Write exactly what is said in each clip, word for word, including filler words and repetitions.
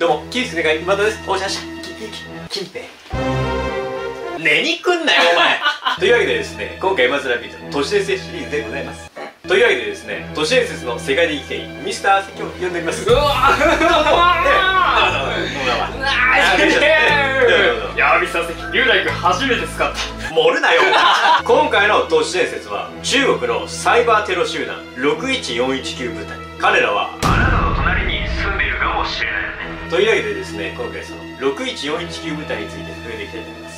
どうも、キースネガイ今田です。おしゃしゃ、キンペイ。寝にくんなよ、お前というわけでですね、今回マズラビートの都市伝説シリーズでございます。というわけでですね、都市伝説の世界的権威、ミスター関を呼んでおります。うわーどうもね、 いやー、ミスター関、龍大君初めて使った。 盛るなよ今回の都市伝説は、中国のサイバーテロ集団ろくいちよんいちきゅう部隊。彼らはあなたの隣に住んでいるかもしれないよね。というわけでですね、今回そのろくいちよんいちきゅう部隊について触れていきたいと思います。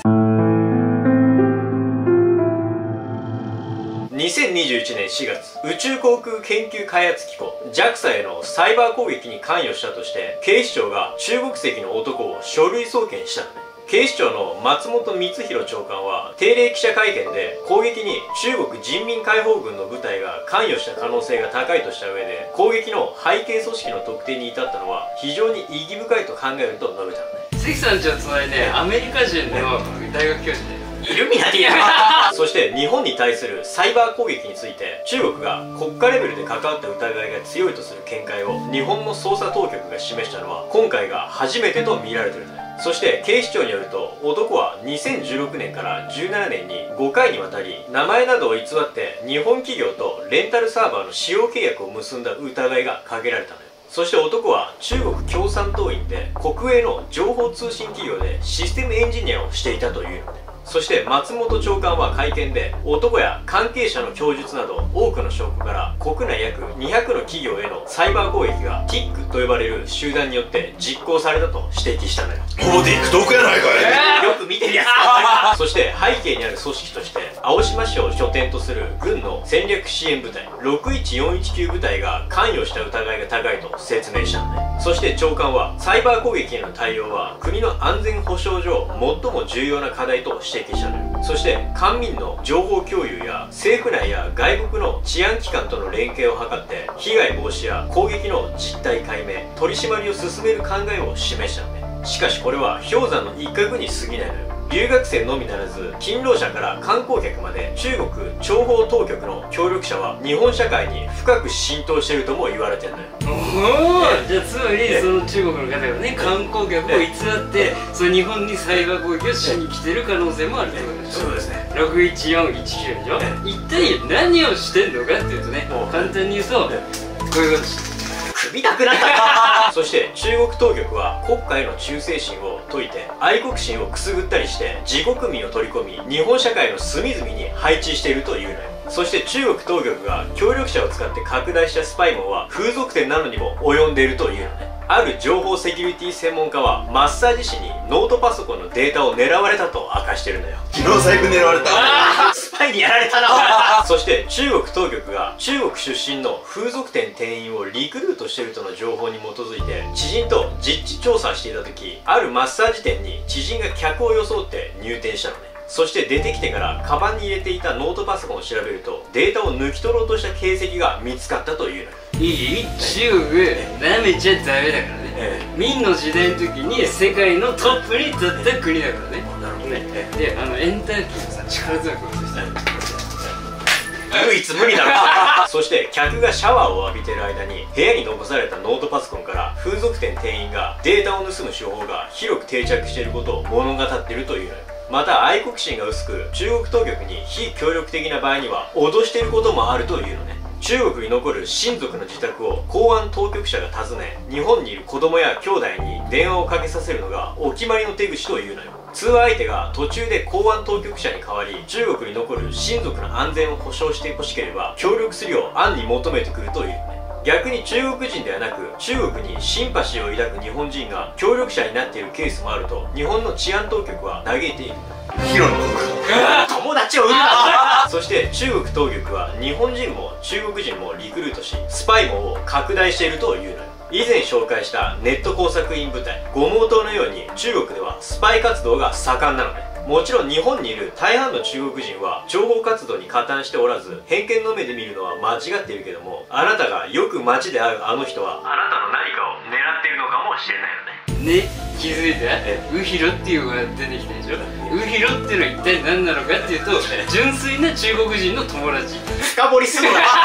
にせんにじゅういちねんしがつ、宇宙航空研究開発機構 ジャクサ へのサイバー攻撃に関与したとして警視庁が中国籍の男を書類送検したのね。警視庁の松本光弘長官は定例記者会見で攻撃に中国人民解放軍の部隊が関与した可能性が高いとした上で、攻撃の背景組織の特定に至ったのは非常に意義深いと考えると述べたのね。 関さんちの隣ね、アメリカ人の大学教授でイルミナティやそして日本に対するサイバー攻撃について中国が国家レベルで関わった疑いが強いとする見解を日本の捜査当局が示したのは今回が初めてと見られているんだ。そして警視庁によると、男はにせんじゅうろくねんからじゅうななねんにごかいにわたり名前などを偽って日本企業とレンタルサーバーの使用契約を結んだ疑いがかけられたのよ。そして男は中国共産党員で国営の情報通信企業でシステムエンジニアをしていたというので、そして松本長官は会見で男や関係者の供述など多くの証拠から国内約にひゃくの企業へのサイバー攻撃が ティック と呼ばれる集団によって実行されたと指摘したのよ。 もうティックトークやないかい、 えー、よく見てるやつそして背景にある組織として青島市を拠点とする軍の戦略支援部隊ろくいちよんいちきゅう部隊が関与した疑いが高いと説明したのね。そして長官はサイバー攻撃への対応は国の安全保障上最も重要な課題と指摘したのよ。そして官民の情報共有や政府内や外国の治安機関との連携を図って被害防止や攻撃の実態解明、取り締まりを進める考えを示したのね。しかしこれは氷山の一角に過ぎないのよ。留学生のみならず勤労者から観光客まで中国諜報当局の協力者は日本社会に深く浸透しているとも言われてるのよ。 おお、じゃあつまりその中国の方がね、観光客を偽ってその日本にサイバー攻撃をしに来てる可能性もあるってことでしょ。 そうですね。 ろくいちよんいちきゅうでしょ。一体何をしてんのかっていうとね、簡単に言うとこういうことして、 首なくなったそして中国当局は国家への忠誠心を説いて愛国心をくすぐったりして自国民を取り込み日本社会の隅々に配置しているというのよ。そして中国当局が協力者を使って拡大したスパイ網は風俗店などにも及んでいるというのね。ある情報セキュリティ専門家はマッサージ師にノートパソコンのデータを狙われたと明かしてるのよ。 昨日財布狙われたスパイにやられたなそして中国当局が中国出身の風俗店店員をリクルートしているとの情報に基づいて知人と実地調査していた時、あるマッサージ店に知人が客を装って入店したのね。そして出てきてからカバンに入れていたノートパソコンを調べるとデータを抜き取ろうとした形跡が見つかったというのよ。 いい？中国なめちゃダメだからね、ええ、明の時代の時に世界のトップに立った国だからね。 なるほどね。 ええ、で、あのエンターキーのさ力強く押して唯一無二だろそして客がシャワーを浴びてる間に部屋に残されたノートパソコンから風俗店店員がデータを盗む手法が広く定着していることを物語っているというのよ。また愛国心が薄く中国当局に非協力的な場合には脅していることもあるというのね。中国に残る親族の自宅を公安当局者が訪ね日本にいる子供や兄弟に電話をかけさせるのがお決まりの手口というのよ。通話相手が途中で公安当局者に代わり中国に残る親族の安全を保障してほしければ協力するよう暗に求めてくるというね。逆に中国人ではなく中国にシンパシーを抱く日本人が協力者になっているケースもあると日本の治安当局は嘆いている。 ヒロの友達を生むなそして中国当局は日本人も中国人もリクルートしスパイ網を拡大しているというのよ。以前紹介したネット工作員部隊五毛島のように中国ではスパイ活動が盛んなのね。もちろん日本にいる大半の中国人は情報活動に加担しておらず偏見の目で見るのは間違っているけども、あなたがよく街で会うあの人はあなたの何かを狙っているのかもしれないよね。 ね、気づいた？ウヒロっていうのが出てきたでしょ。ウヒロっていうのは一体何なのかっていうと純粋な中国人の友達。 深掘りするな